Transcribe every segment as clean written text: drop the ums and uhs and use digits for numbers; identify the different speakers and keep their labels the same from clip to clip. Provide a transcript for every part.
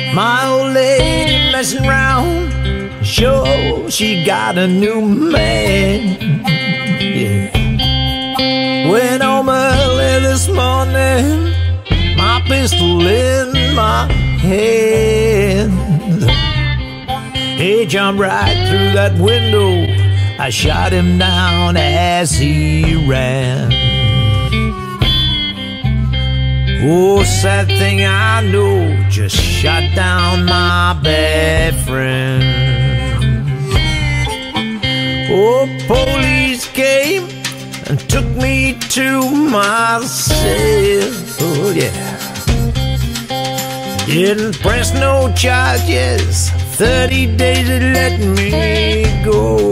Speaker 1: My old lady messing around, sure she got a new man. Yeah. Went home early this morning, my pistol in my hand. He jumped right through that window, I shot him down as he ran. Oh, sad thing I know, just shot down my best friend. Oh, police came and took me to my cell. Oh, yeah. Didn't press no charges, 30 days they let me go.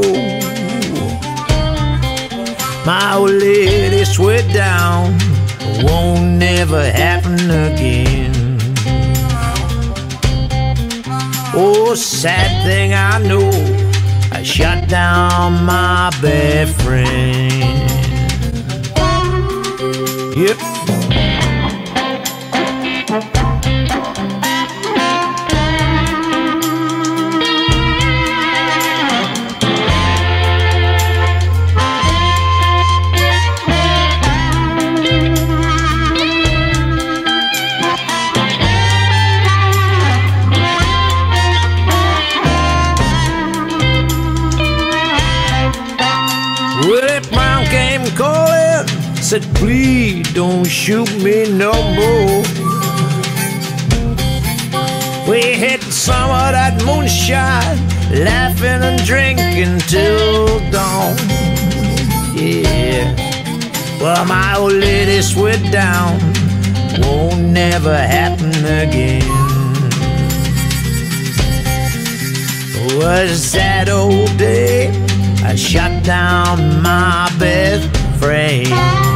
Speaker 1: My old lady swear down, won't never happen again. Oh, sad thing I know, I shot down my best friend. Yep. Willie Brown came calling, said please don't shoot me no more. We hit some of that moonshine, laughing and drinking till dawn. Yeah, well my old lady swear down, won't never happen again. It was a sad old day, I shot down my best friend.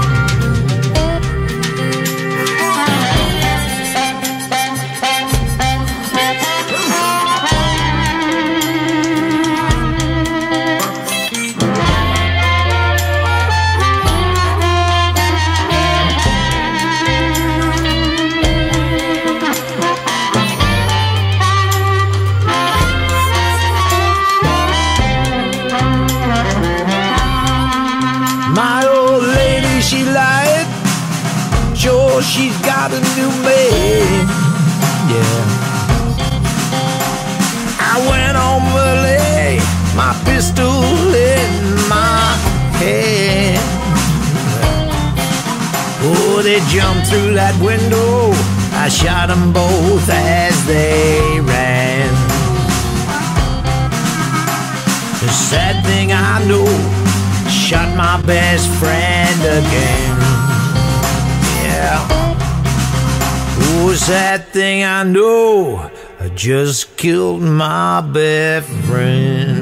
Speaker 1: My old lady, she lied, sure she's got a new man. Yeah. I went home early, my pistol in my hand. Oh, they jumped through that window, I shot them both as they ran. The sad thing I know, shot my best friend again. Yeah. Oh, sad thing I know, I just killed my best friend.